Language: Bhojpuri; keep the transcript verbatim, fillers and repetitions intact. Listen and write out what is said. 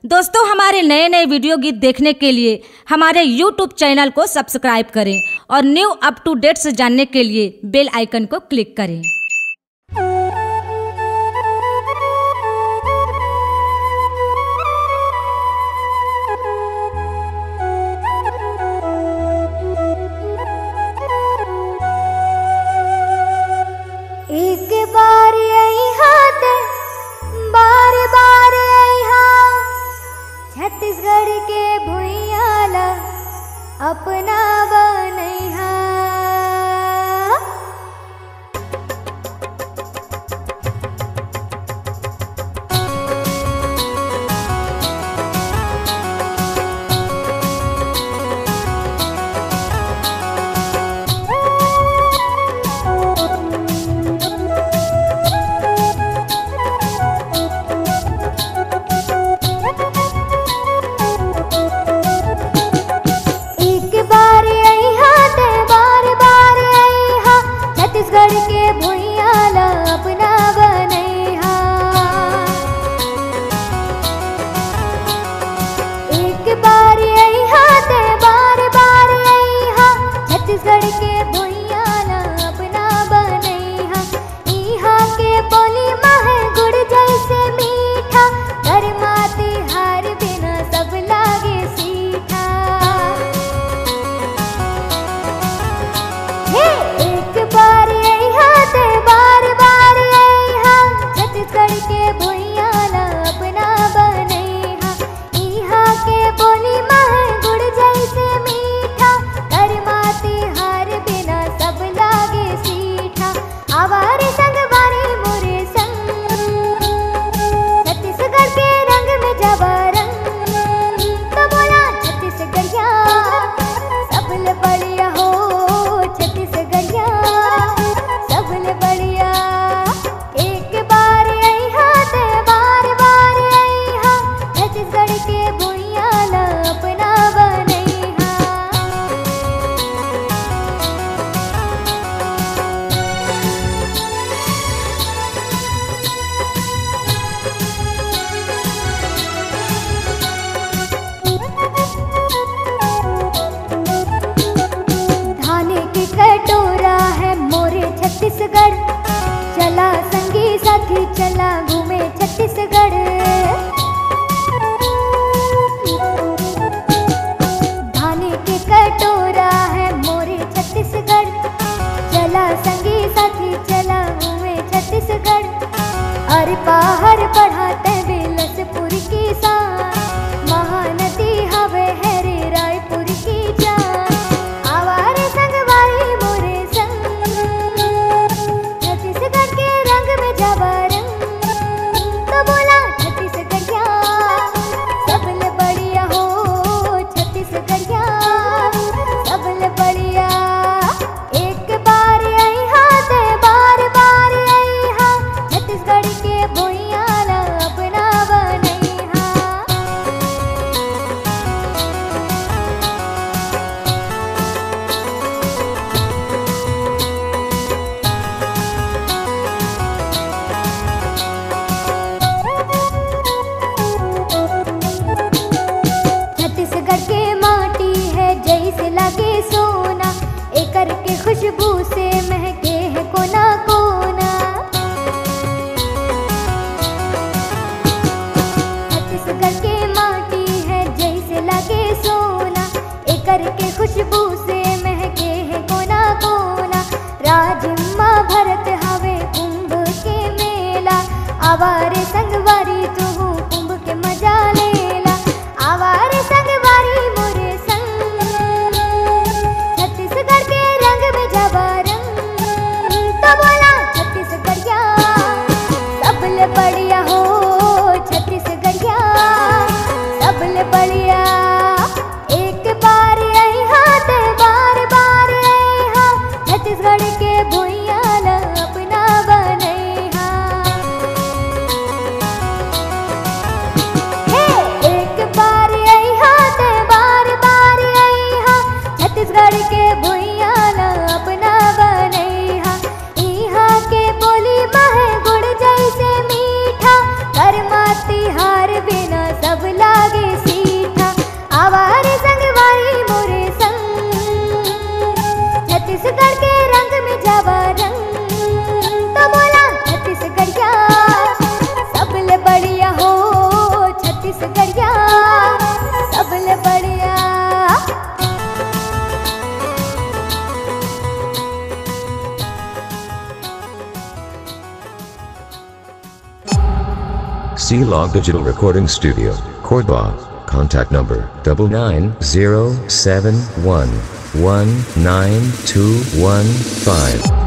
दोस्तों, हमारे नए नए वीडियो गीत देखने के लिए हमारे यूट्यूब चैनल को सब्सक्राइब करें और न्यू अप टू डेट्स जानने के लिए बेल आइकन को क्लिक करें। एक बार यहाँ ते बार बार यहाँ छत्तीसगढ़ के भुइयाला अपना बनैहा। चला संगी साथी चला घूमे छत्तीसगढ़। धाने के कटोरा है मोरे छत्तीसगढ़। चला संगी साथी चला घूमे छत्तीसगढ़। अरे पहाड़ बढ़ाते बिलसपुर की शान, महानदी हवे है रे रायपुर की जान। आवारे संगवारी मोरे संग छत्तीसगढ़ के रंग में जावा रंग। तो बोला छत्तीसगढ़िया सबले बढ़िया हो, छत्तीसगढ़िया सबले बढ़िया। एक बार यहाँ ते बार बार यहाँ छत्तीसगढ़ के भुइयाला अपना बनैहा। छत्तीसगढ़ के माटी है जैसे लागे सोना, एकर के खुशबू से महके है कोना कोना। छत्तीसगढ़ के माटी है जैसे लागे सोना, एकर के खुशबू से महके है कोना कोना। राजिम्मा भरत हवे कुंभ के मेला, आवारे संगवारी तू कुंभ के मजा लेला। आवारे संगवारी मोरे संग छत्तीसगढ़ के रंग में जावा रंग। तो बोला छत्तीसगढ़िया सबले बढ़िया हो, छत्तीसगढ़िया सबले बढ़िया। एक बार यहाँ ते बार बार यहाँ छत्तीसगढ़ के भुइयाला अपना बनैहा। C-Log Digital Recording Studio, Cordoba. Contact number double nine zero seven one one nine two one five.